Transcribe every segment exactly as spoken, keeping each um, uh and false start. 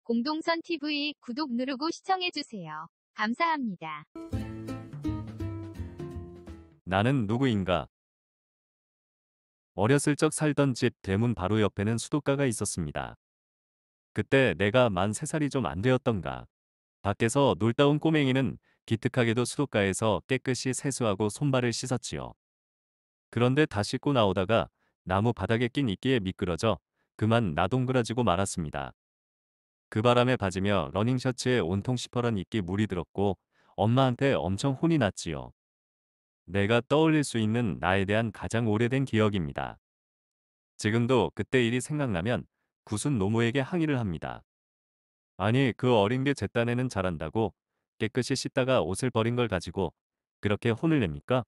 공동선 티비 구독 누르고 시청해주세요. 감사합니다. 나는 누구인가? 어렸을 적 살던 집 대문 바로 옆에는 수도가가 있었습니다. 그때 내가 만 세 살이 좀 안 되었던가. 밖에서 놀다 온 꼬맹이는 기특하게도 수도가에서 깨끗이 세수하고 손발을 씻었지요. 그런데 다 씻고 나오다가 나무 바닥에 낀 이끼에 미끄러져 그만 나동그라지고 말았습니다. 그 바람에 맞으며 러닝셔츠에 온통 시퍼런 이끼 물이 들었고 엄마한테 엄청 혼이 났지요. 내가 떠올릴 수 있는 나에 대한 가장 오래된 기억입니다. 지금도 그때 일이 생각나면 굿은 노모에게 항의를 합니다. 아니, 그 어린 게 제 딴에는 잘한다고 깨끗이 씻다가 옷을 버린 걸 가지고 그렇게 혼을 냅니까?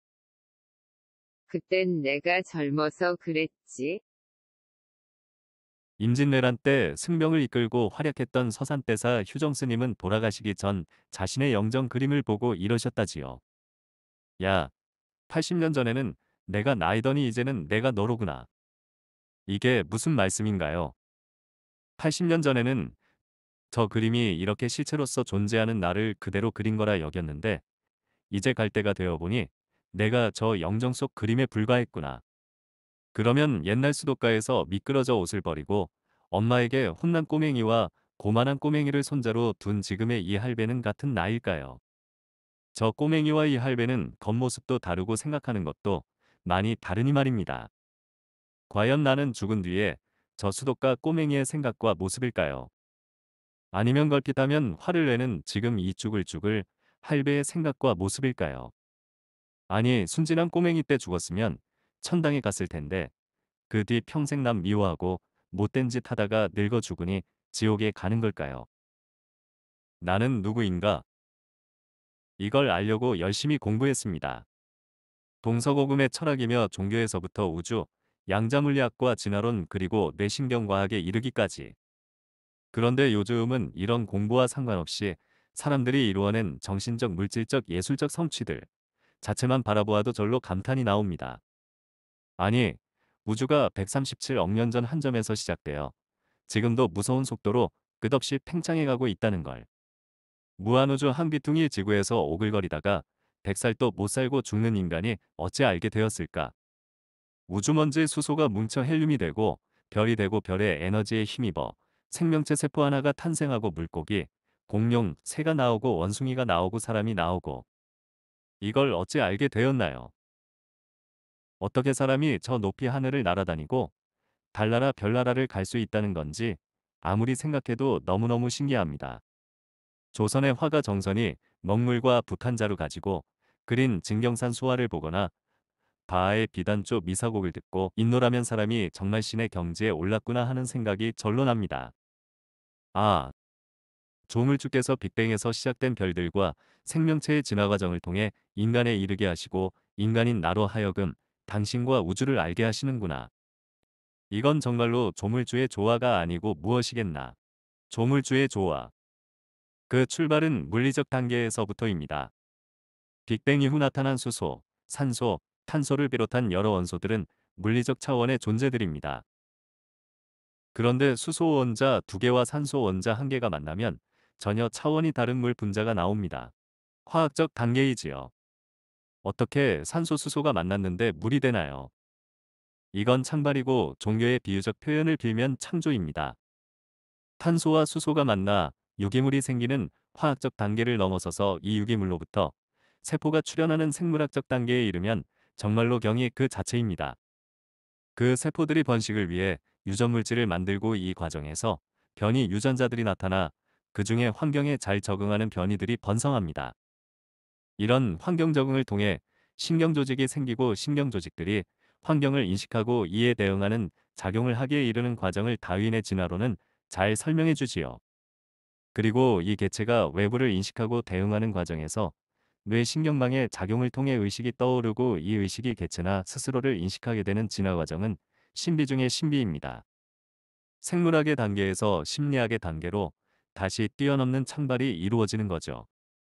그땐 내가 젊어서 그랬지. 임진왜란 때 승병을 이끌고 활약했던 서산대사 휴정스님은 돌아가시기 전 자신의 영정 그림을 보고 이러셨다지요. 야, 팔십 년 전에는 내가 나이더니 이제는 내가 너로구나. 이게 무슨 말씀인가요? 팔십 년 전에는 저 그림이 이렇게 실체로서 존재하는 나를 그대로 그린 거라 여겼는데 이제 갈 때가 되어 보니 내가 저 영정 속 그림에 불과했구나. 그러면 옛날 수도가에서 미끄러져 옷을 버리고 엄마에게 혼난 꼬맹이와 고만한 꼬맹이를 손자로 둔 지금의 이 할배는 같은 나일까요? 저 꼬맹이와 이 할배는 겉모습도 다르고 생각하는 것도 많이 다르니 말입니다. 과연 나는 죽은 뒤에 저 수도가 꼬맹이의 생각과 모습일까요? 아니면 걸핏하면 화를 내는 지금 이 쭈글쭈글 할배의 생각과 모습일까요? 아니, 순진한 꼬맹이 때 죽었으면 천당에 갔을 텐데 그 뒤 평생 남 미워하고 못된 짓 하다가 늙어 죽으니 지옥에 가는 걸까요? 나는 누구인가? 이걸 알려고 열심히 공부했습니다. 동서고금의 철학이며 종교에서부터 우주, 양자물리학과 진화론 그리고 뇌신경과학에 이르기까지. 그런데 요즘은 이런 공부와 상관없이 사람들이 이루어낸 정신적, 물질적, 예술적 성취들 자체만 바라보아도 절로 감탄이 나옵니다. 아니, 우주가 백삼십칠억 년 전 한 점에서 시작되어 지금도 무서운 속도로 끝없이 팽창해가고 있다는 걸. 무한우주 한비퉁이 지구에서 오글거리다가 백 살도 못 살고 죽는 인간이 어찌 알게 되었을까? 우주먼지 수소가 뭉쳐 헬륨이 되고 별이 되고 별의 에너지에 힘입어 생명체 세포 하나가 탄생하고 물고기, 공룡, 새가 나오고 원숭이가 나오고 사람이 나오고 이걸 어찌 알게 되었나요? 어떻게 사람이 저 높이 하늘을 날아다니고 달나라 별나라를 갈 수 있다는 건지 아무리 생각해도 너무너무 신기합니다. 조선의 화가 정선이 먹물과 북한자루 가지고 그린 증경산 수화를 보거나 바하의 비단조 미사곡을 듣고 인노라면 사람이 정말 신의 경지에 올랐구나 하는 생각이 절로 납니다. 아, 조물주께서 빅뱅에서 시작된 별들과 생명체의 진화 과정을 통해 인간에 이르게 하시고 인간인 나로 하여금 당신과 우주를 알게 하시는구나. 이건 정말로 조물주의 조화가 아니고 무엇이겠나. 조물주의 조화. 그 출발은 물리적 단계에서부터입니다. 빅뱅 이후 나타난 수소, 산소, 탄소를 비롯한 여러 원소들은 물리적 차원의 존재들입니다. 그런데 수소 원자 두 개와 산소 원자 한 개가 만나면 전혀 차원이 다른 물 분자가 나옵니다. 화학적 단계이지요. 어떻게 산소 수소가 만났는데 물이 되나요? 이건 창발이고 종교의 비유적 표현을 빌면 창조입니다. 탄소와 수소가 만나 유기물이 생기는 화학적 단계를 넘어서서 이 유기물로부터 세포가 출현하는 생물학적 단계에 이르면 정말로 경이 그 자체입니다. 그 세포들이 번식을 위해 유전물질을 만들고 이 과정에서 변이 유전자들이 나타나 그 중에 환경에 잘 적응하는 변이들이 번성합니다. 이런 환경 적응을 통해 신경조직이 생기고 신경조직들이 환경을 인식하고 이에 대응하는 작용을 하기에 이르는 과정을 다윈의 진화론은 잘 설명해 주지요. 그리고 이 개체가 외부를 인식하고 대응하는 과정에서 뇌신경망의 작용을 통해 의식이 떠오르고 이 의식이 개체나 스스로를 인식하게 되는 진화 과정은 신비 중의 신비입니다. 생물학의 단계에서 심리학의 단계로 다시 뛰어넘는 창발이 이루어지는 거죠.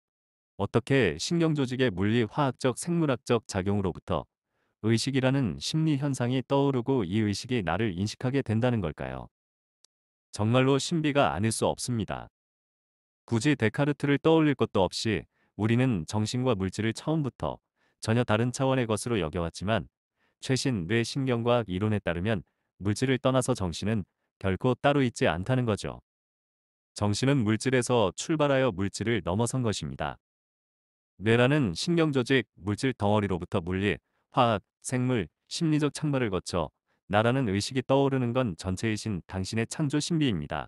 어떻게 신경조직의 물리, 화학적, 생물학적 작용으로부터 의식이라는 심리 현상이 떠오르고 이 의식이 나를 인식하게 된다는 걸까요? 정말로 신비가 아닐 수 없습니다. 굳이 데카르트를 떠올릴 것도 없이 우리는 정신과 물질을 처음부터 전혀 다른 차원의 것으로 여겨왔지만 최신 뇌신경과학 이론에 따르면 물질을 떠나서 정신은 결코 따로 있지 않다는 거죠. 정신은 물질에서 출발하여 물질을 넘어선 것입니다. 뇌라는 신경조직, 물질 덩어리로부터 물리, 화학, 생물, 심리적 창발을 거쳐 나라는 의식이 떠오르는 건 전체이신 당신의 창조 신비입니다.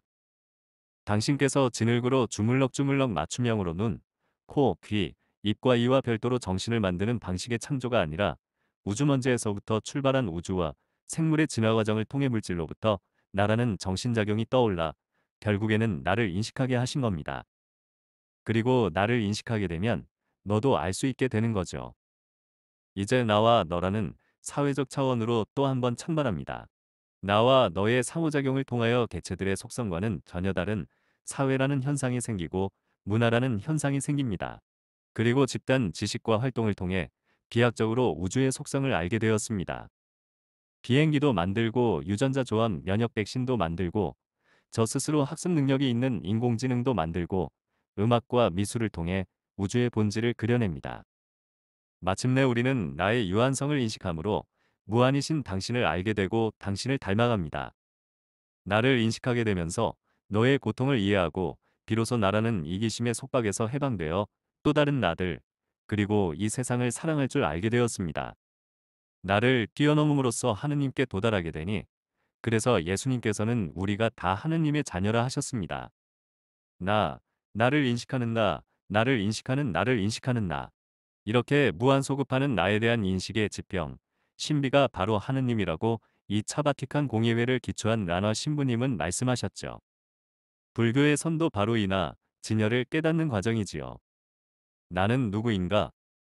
당신께서 진흙으로 주물럭주물럭 맞춤형으로 눈, 코, 귀, 입과 이와 별도로 정신을 만드는 방식의 창조가 아니라 우주먼지에서부터 출발한 우주와 생물의 진화 과정을 통해 물질로부터 나라는 정신작용이 떠올라 결국에는 나를 인식하게 하신 겁니다. 그리고 나를 인식하게 되면 너도 알 수 있게 되는 거죠. 이제 나와 너라는 사회적 차원으로 또 한 번 창발합니다. 나와 너의 상호작용을 통하여 개체들의 속성과는 전혀 다른 사회라는 현상이 생기고 문화라는 현상이 생깁니다. 그리고 집단 지식과 활동을 통해 비약적으로 우주의 속성을 알게 되었습니다. 비행기도 만들고 유전자 조합 면역 백신도 만들고 저 스스로 학습 능력이 있는 인공지능도 만들고 음악과 미술을 통해 우주의 본질을 그려냅니다. 마침내 우리는 나의 유한성을 인식함으로 무한이신 당신을 알게 되고 당신을 닮아갑니다. 나를 인식하게 되면서 너의 고통을 이해하고 비로소 나라는 이기심의 속박에서 해방되어 또 다른 나들, 그리고 이 세상을 사랑할 줄 알게 되었습니다. 나를 뛰어넘음으로써 하느님께 도달하게 되니 그래서 예수님께서는 우리가 다 하느님의 자녀라 하셨습니다. 나, 나를 인식하는 나, 나를 인식하는 나를 인식하는 나. 이렇게 무한소급하는 나에 대한 인식의 지평, 신비가 바로 하느님이라고 이 차바티칸 공예회를 기초한 라너 신부님은 말씀하셨죠. 불교의 선도 바로 이나 진여를 깨닫는 과정이지요. 나는 누구인가?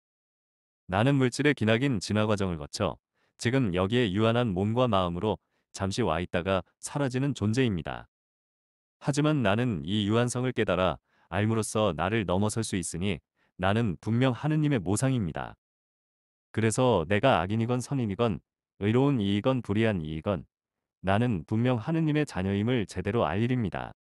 나는 물질의 기나긴 진화 과정을 거쳐 지금 여기에 유한한 몸과 마음으로 잠시 와 있다가 사라지는 존재입니다. 하지만 나는 이 유한성을 깨달아 알므로써 나를 넘어설 수 있으니 나는 분명 하느님의 모상입니다. 그래서 내가 악인이건 선인이건 의로운 이이건 불의한 이이건 나는 분명 하느님의 자녀임을 제대로 알 일입니다.